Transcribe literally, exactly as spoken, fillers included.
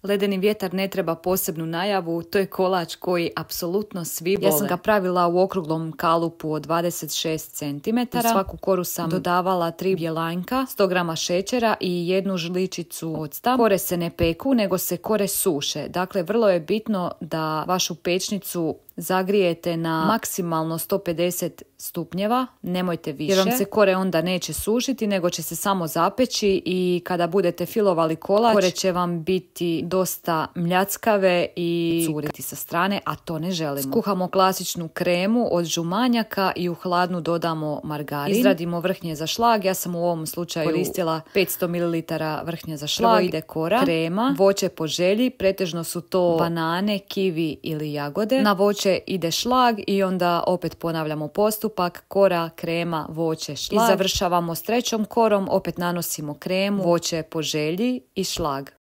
Ledeni vjetar ne treba posebnu najavu, to je kolač koji apsolutno svi vole. Ja sam ga pravila u okruglom kalupu od dvadeset šest centimetara. U svaku koru sam dodavala tri bjelanjka, sto grama šećera i jednu žličicu octa. Kore se ne peku, nego se kore suše. Dakle, vrlo je bitno da vašu pečnicu zagrijete na maksimalno sto pedeset stupnjeva, nemojte više, jer vam se kore onda neće sušiti, nego će se samo zapeći i kada budete filovali kolač, kore će vam biti dosta mljackave i curiti sa strane, a to ne želimo. Skuhamo klasičnu kremu od žumanjaka i u hladnu dodamo margarin. Izradimo vrhnje za šlag, ja sam u ovom slučaju koristila petsto mililitara vrhnje za šlag. Prvo ide kora, krema, voće po želji, pretežno su to banane, kivi ili jagode. Na voće ide šlag i onda opet ponavljamo postupak, kora, krema, voće, šlag. I završavamo s trećom korom, opet nanosimo kremu, voće po želji i šlag.